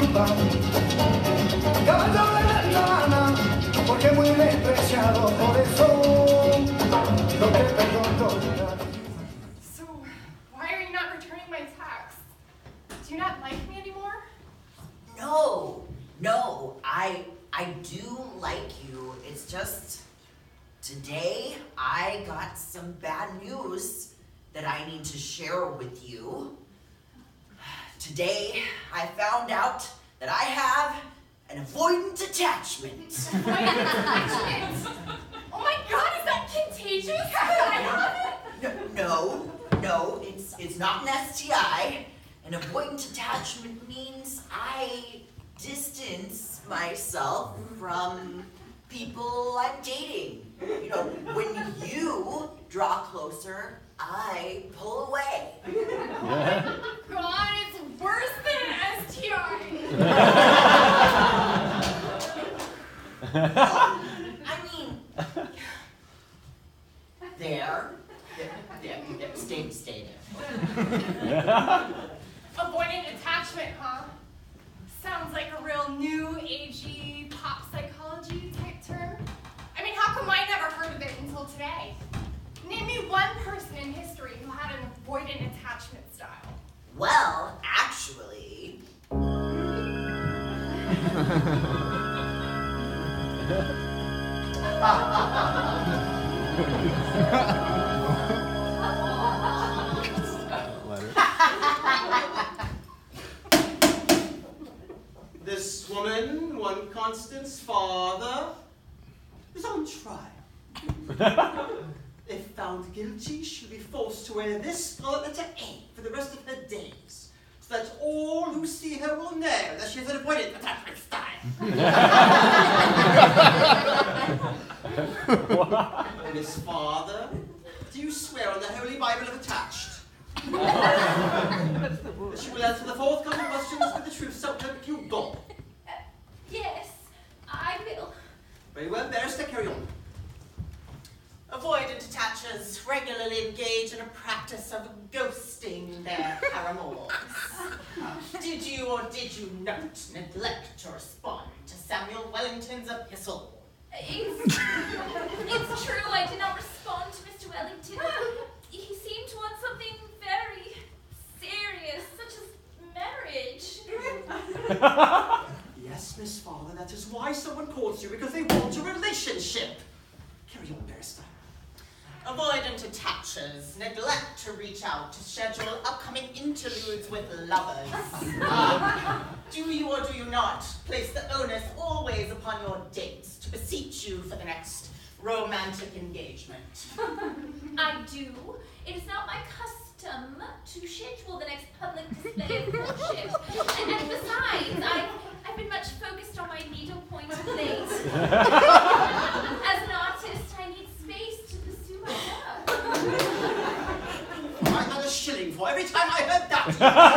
disculpa. Caballo de la lana, porque muy despreciado, por eso no te perdono. So, why are you not returning my text? Do you not like me anymore? No, I do like you. It's just, today I got some bad news that I need to share with you. Today I found out that I have an avoidant attachment. Avoidant attachment? Oh my god, is that contagious? Could I have it? No, it's not an STI. An avoidant attachment means I distance myself from people I'm dating. You know, when you draw closer, I pull away. God, it's worse than an STI. I mean, there, stay there. Avoidant attachment, huh? Sounds like a real new agey pop psychology type term. I mean, how come I never heard of it until today? Name me one person in history who had an avoidant attachment style. Well, actually... This woman, one Constance's father, is on trial. If found guilty, she'll be forced to wear this Scarlet Letter A for the rest of her days, so that all who see her will know that she has an avoidant attachment style. Miss Father, do you swear on the Holy Bible of attached that she will answer the forthcoming questions with the truth, so help you God? Yes, I will. Very well, barrister, carry on. Avoidant attachers regularly engage in a practice of ghosting their paramours. Did you or did you not neglect to respond to Samuel Wellington's epistle? It's true, I did not respond to Mr. Wellington. He seemed to want something very serious, such as marriage. Yes, Miss Father, that is why someone calls you, because they want a relationship. Carry on, barrister. Avoidant attachers neglect to reach out to schedule upcoming interludes with lovers. Do you or do you not place the onus always upon your dates to beseech you for the next romantic engagement? I do. It is not my custom to schedule the next public display of courtship. And besides, I've been much focused on my needlepoint of late. As an artist, I need space to pursue my work. I had a shilling for every time I heard that.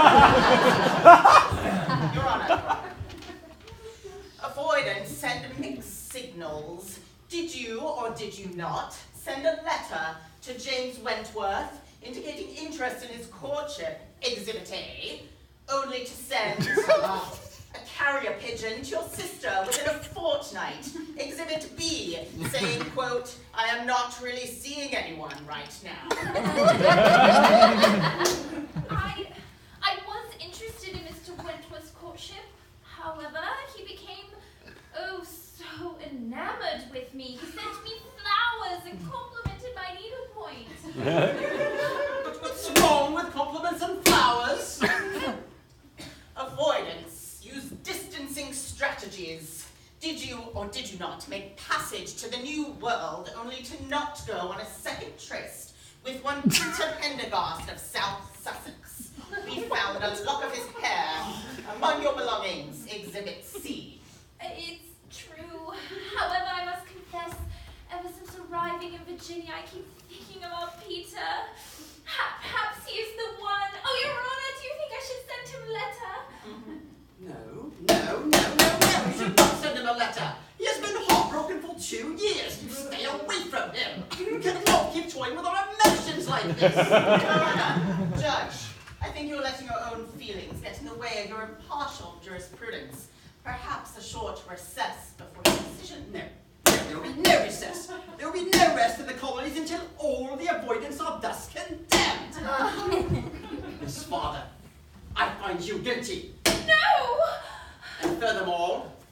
Your Honor, avoidants send mixed signals. Did you or did you not send a letter to James Wentworth indicating interest in his courtship, Exhibit A, only to send a carrier pigeon to your sister within a fortnight, Exhibit B, saying, quote, I am not really seeing anyone right now? I was interested in Mr. Wentworth's courtship. However, he became, oh, so enamored with me. He sent me flowers and complimented my needlepoint. But what's wrong with compliments and flowers? Avoidance use distancing strategies. Did you or did you not make passage to the New World only to not go on a second tryst with one Peter Pendergast of South Sussex? We found a lock of his hair among your belongings, Exhibit C. It's true. However, I must confess, ever since arriving in Virginia, I keep thinking about Peter. Perhaps he is the one. Oh, Your Honor, do you think I should send him a letter? No. You should not send him a letter. He has been heartbroken for 2 years. Stay away from him. You cannot keep toying with our emotions like this. Judge, I think you're letting your own feelings get in the way of your impartial jurisprudence. Prince. Perhaps a short recess before the decision? No. There will be no recess. There will be no rest in the colonies until all the avoidance are thus condemned. Miss Father, I find you guilty. No! And furthermore,